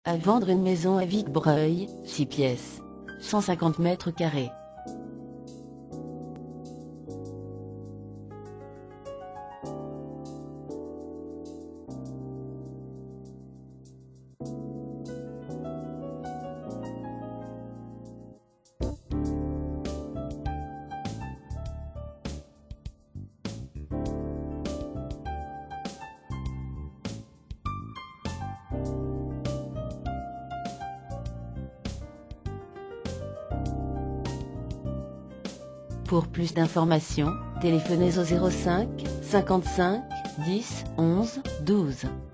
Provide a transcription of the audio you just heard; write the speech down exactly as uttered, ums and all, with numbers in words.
À vendre une maison à Vic-Breuil, six pièces, cent cinquante mètres carrés. Pour plus d'informations, téléphonez au zéro cinq, cinquante-cinq, dix, onze, douze.